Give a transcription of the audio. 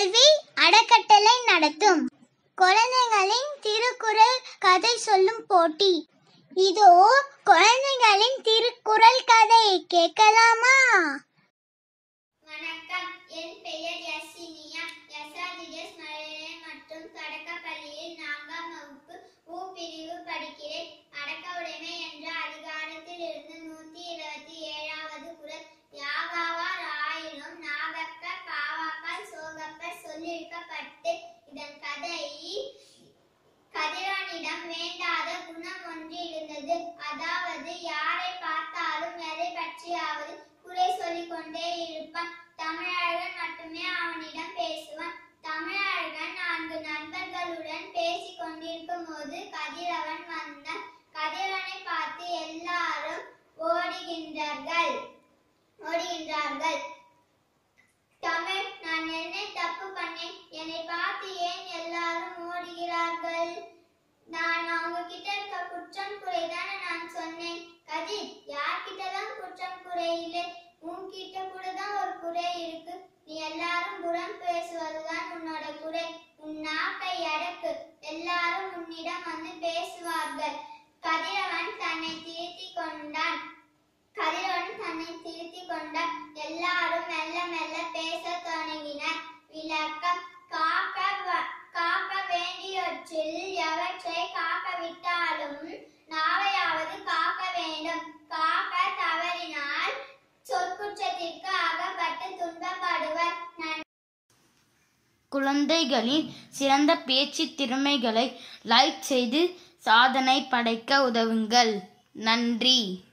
கல்வி அறக்கட்டளை நடத்தும் குழந்தைகளின் திருக்குறள் கதை சொல்லும் போட்டி. இதோ குழந்தைகளின் திருக்குறள் கதை கேட்கலாமா? வணக்கம், என் பெயர் யசினியா. எஸ்ஆர்டிஎஸ் மழலையர் மற்றும் தொடக்கப்பள்ளியில் 4ஆம் வகுப்பு உ பிரிவு படிக்கிறேன். அடக்க உடைமை என்ற அதிகாரத்தில் இருந்து 127வது குறள். யாகாவார் ஆயினும் நாகக்க காவாக்கால் சோகப்பர் சொல்லியிருக்கப்பட்டு இதன் கதை கதிரவனிடம் வேண்டாத குணம் ஒன்று இருந்தது. அதாவது யாரை பார்த்தாலும் எதை பற்றியாவது குறை சொல்லிக் கொண்டே இருப்பான். தமிழழகன் மட்டுமே அவனிடம் பேசுவான். தமிழழகன் 4 நண்பர்களுடன் பேசிக் கொண்டிருக்கும் போது கதிரவன் வந்தான். கதிரவனை பார்த்து எல்லாரும் ஓடுகின்றார்கள். தமிழ், நான் என்ன தப்பு பண்ணேன்? என்னை பார்த்து ஏன் எல்லாரும் ஓடுகிறார்கள்? நான் அவங்க கிட்ட இருக்க குற்றம் குறைதானே நான் சொன்னேன். கதிர், யார்கிட்டதான் குற்றம் குறை இல்லை? உன்கிட்ட கூட தான் ஒரு குறை இருக்கு. நீ எல்லாரும் புறம் பேசுவதுதான் உன்னோட குறை. உன் நாக்கை அடக்கு, எல்லாரும் உன்னிடம் வந்து பேசுவார்கள். கதிரவன் தன்னை திருத்திக் கொண்டான். எல்லாரும் மெல்ல மெல்ல பேச தொடங்கினர். விளக்கம்: காக்க வேண்டியவற்றில் எவற்றை காக்க விட்டாலும் நாவையாவது காக்க வேண்டும். காக்க தவறினால் சொற்குற்றத்திற்கு அகப்பட்டு துன்பப்படுவர். குழந்தைகளின் சிறந்த பேச்சு திறமைகளை லைக் செய்து சாதனை படைக்க உதவுங்கள். நன்றி.